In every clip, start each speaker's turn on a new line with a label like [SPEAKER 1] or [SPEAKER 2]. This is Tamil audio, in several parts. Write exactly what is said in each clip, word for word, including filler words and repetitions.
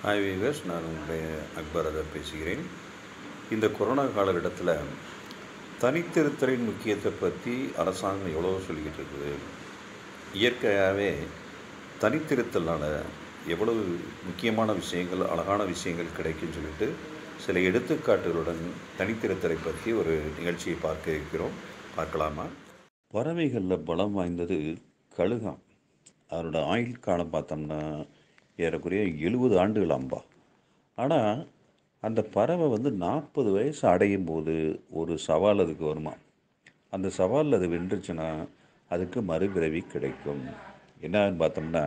[SPEAKER 1] ஹாய் வீவர்ஸ், நான் உங்களுடைய அக்பர் ராஜா பேசுகிறேன். இந்த கொரோனா காலகட்டத்தில் தனித்திருத்தலின் முக்கியத்தை பற்றி அரசாங்கம் எவ்வளோ சொல்லிக்கிட்டு இருக்குது. இயற்கையாகவே தனித்திருத்தலால் எவ்வளவு முக்கியமான விஷயங்கள், அழகான விஷயங்கள் கிடைக்குன்னு சொல்லிட்டு சில எடுத்துக்காட்டுகளுடன் தனித்திருத்தலை பற்றி ஒரு நிகழ்ச்சியை பார்க்க இருக்கிறோம். பார்க்கலாமா? பறவைகளில் பலம் வாய்ந்தது கழுகாம். அதனோட ஆயுள் காலம் பார்த்தோம்னா ஏறக்குறைய எழுபது ஆண்டுகள் அம்பா. ஆனால் அந்த பறவை வந்து நாற்பது வயசு அடையும் போது ஒரு சவால் அதுக்கு வருமா. அந்த சவாலில் அது வென்றுச்சுன்னா அதுக்கு மறுபிறவி கிடைக்கும். என்னன்னு பார்த்தோம்னா,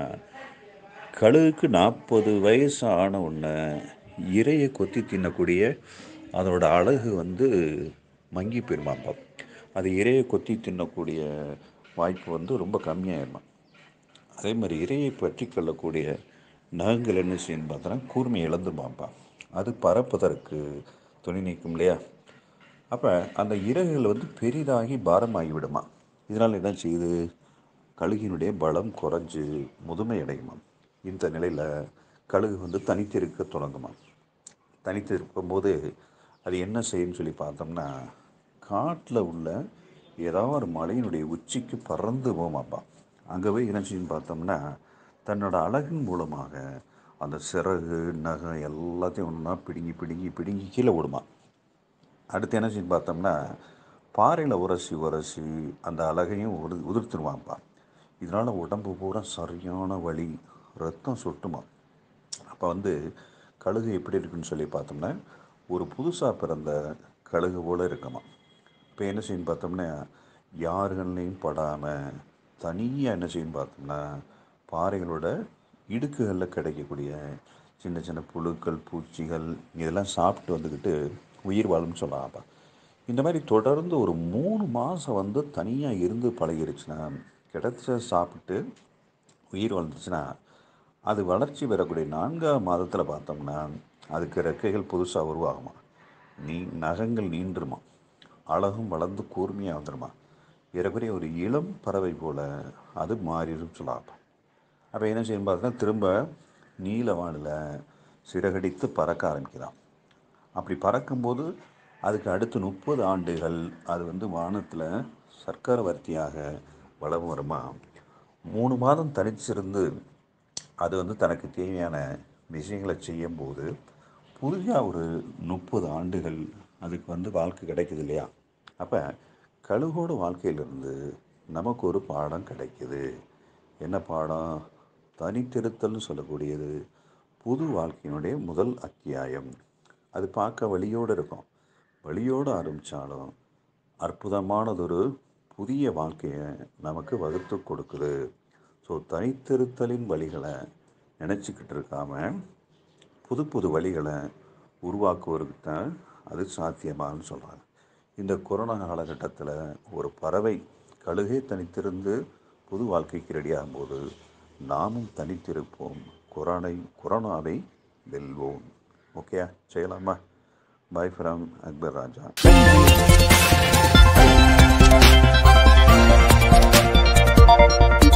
[SPEAKER 1] கழுகுக்கு நாற்பது வயசு ஆன உடனே இரையை கொத்தி தின்னக்கூடிய அதனோட அழகு வந்து மங்கி போயிருமாப்பா. அது இரையை கொத்தி தின்னக்கூடிய வாய்ப்பு வந்து ரொம்ப கம்மியாயிருமா. அதே மாதிரி இரையை பற்றி கொள்ளக்கூடிய நகங்கள் என்ன செய்யணும் பார்த்தோன்னா கூர்மையை இழந்துருமாப்பா. அது பறப்பதற்கு துணை நீக்கும் இல்லையா. அப்போ அந்த இறகுகள் வந்து பெரிதாகி பாரமாகி விடுமா. இதனால் என்ன செய்யுது, கழுகினுடைய பலம் குறைஞ்சு முதுமை அடையுமா. இந்த நிலையில் கழுகு வந்து தனித்திருக்க தொடங்குமா. தனித்து இருக்கும்போது அது என்ன செய்யுன்னு சொல்லி பார்த்தோம்னா, காட்டில் உள்ள ஏதாவது ஒரு மலையினுடைய உச்சிக்கு பறந்து போமாப்பா. அங்கே போய் என்ன செய்யுன்னு பார்த்தோம்னா, தன்னோட அழகின் மூலமாக அந்த சிறகு நகம் எல்லாத்தையும் ஒன்றா பிடுங்கி பிடுங்கி பிடுங்கி கீழே விடுமா. அடுத்து என்ன செய்யுன்னு பார்த்தோம்னா, பாறையில் உரசி உரசி அந்த அழகையும் உது உதிர்த்துருவான்ப்பா. இதனால் உடம்பு பூரா சரியான வலி, ரத்தம் சொட்டுமா. அப்போ வந்து கழுகு எப்படி இருக்குன்னு சொல்லி பார்த்தோம்னா, ஒரு புதுசாக பிறந்த கழுகு போல் இருக்குமா. இப்போ என்ன செய்யணும்னு பார்த்தோம்னா, யாருகள்லையும் படாமல் தனியாக என்ன செய்யணும்னு பார்த்தோம்னா, பாறைகளோட இடுக்குகளில் கிடைக்கக்கூடிய சின்ன சின்ன புழுக்கள், பூச்சிகள் இதெல்லாம் சாப்பிட்டு வந்துக்கிட்டு உயிர் வாழும்னு சொல்லலாம்ப்பா. இந்த மாதிரி தொடர்ந்து ஒரு மூணு மாதம் வந்து தனியாக இருந்து பழகிருச்சுன்னா, கிடைச்ச சாப்பிட்டு உயிர் வாழ்ந்துச்சுன்னா, அது வளர்ச்சி பெறக்கூடிய நான்காவது மாதத்தில் பார்த்தோம்னா அதுக்கு ரெக்கைகள் புதுசாக உருவாகுமா. நீ நகங்கள் நீண்டுருமா, அழகும் வளர்ந்து கூர்மையாக வந்துடுமா. ஏறக்குறைய ஒரு இளம் பறவை போல் அது மாறிடும் சொல்லலாம். அப்போ என்ன செய்யணும் பார்த்தீங்கன்னா, திரும்ப நீலவானில் சிறகடித்து பறக்க ஆரம்பிக்கலாம். அப்படி பறக்கும்போது அதுக்கு அடுத்து முப்பது ஆண்டுகள் அது வந்து வானத்தில் சர்க்கரவர்த்தியாக வலம் வருமா. மூணு மாதம் தனிச்சிருந்து அது வந்து தனக்கு தேவையான விஷயங்களை செய்யும்போது புதிதாக ஒரு முப்பது ஆண்டுகள் அதுக்கு வந்து வாழ்க்கை கிடைக்குது இல்லையா. அப்போ கழுகோட வாழ்க்கையிலிருந்து நமக்கு ஒரு பாடம் கிடைக்குது. என்ன பாடம்? தனித்திருத்தல்னு சொல்லக்கூடியது புது வாழ்க்கையினுடைய முதல் அத்தியாயம். அது பார்க்க வழியோடு இருக்கும். வழியோடு ஆரம்பித்தாலும் அற்புதமானதொரு புதிய வாழ்க்கையை நமக்கு வகுத்து கொடுக்குது. ஸோ தனித்திருத்தலின் வழிகளை நினச்சிக்கிட்டு இருக்காமல் புது புது வழிகளை உருவாக்குவதற்கு தான் அது சாத்தியமானு சொல்கிறாங்க. இந்த கொரோனா காலகட்டத்தில் ஒரு பறவை கழுகே தனித்திருந்து புது வாழ்க்கைக்கு ரெடியாகும்போது நாமும் தனித்திருப்போம். கொரோனை கொரோனாவை வெல்வோம். ஓகே, செய்யலாமா? Bye from Akbar Raja.